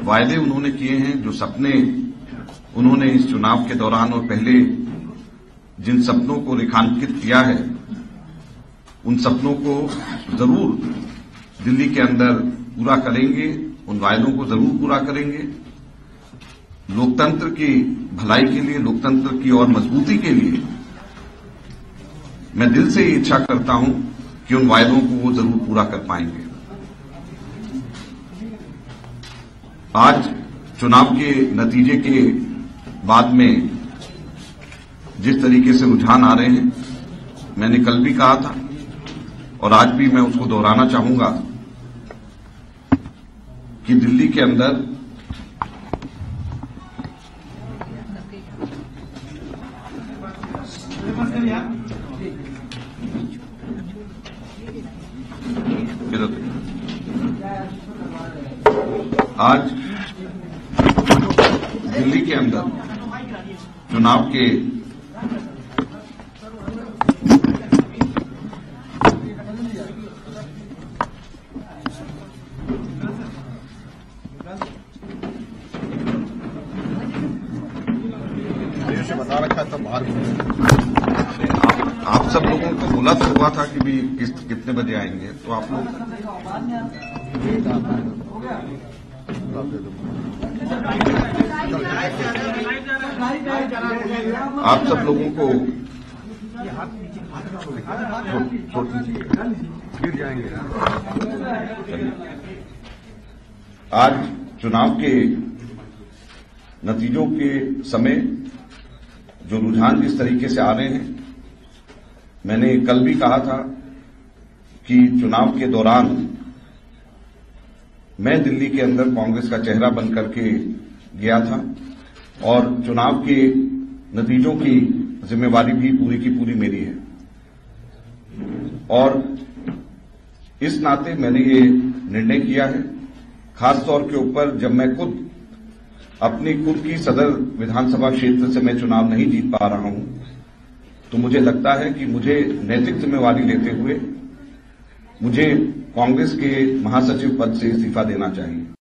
वायदे उन्होंने किए हैं, जो सपने उन्होंने इस चुनाव के दौरान और पहले जिन सपनों को रेखांकित किया है, उन सपनों को जरूर दिल्ली के अंदर पूरा करेंगे, उन वायदों को जरूर पूरा करेंगे। लोकतंत्र की भलाई के लिए, लोकतंत्र की और मजबूती के लिए मैं दिल से ये इच्छा करता हूं कि उन वायदों को वो जरूर पूरा कर पाएंगे। आज चुनाव के नतीजे के बाद में जिस तरीके से रुझान आ रहे हैं, मैंने कल भी कहा था और आज भी मैं उसको दोहराना चाहूंगा कि दिल्ली के अंदर आज दिल्ली के अंदर चुनाव के बता रखा था बाहर। आप सब लोगों को बोला तो हुआ था कि भी कितने बजे आएंगे, तो आप लोग लोगों को गिर जाएंगे। आज चुनाव के नतीजों के समय जो रुझान जिस तरीके से आ रहे हैं, मैंने कल भी कहा था कि चुनाव के दौरान मैं दिल्ली के अंदर कांग्रेस का चेहरा बन करके गया था और चुनाव के नतीजों की जिम्मेवारी भी पूरी की पूरी मेरी है। और इस नाते मैंने ये निर्णय किया है, खास तौर के ऊपर जब मैं खुद अपनी खुद की सदर विधानसभा क्षेत्र से मैं चुनाव नहीं जीत पा रहा हूं, तो मुझे लगता है कि मुझे नैतिक जिम्मेवारी लेते हुए मुझे कांग्रेस के महासचिव पद से इस्तीफा देना चाहिए।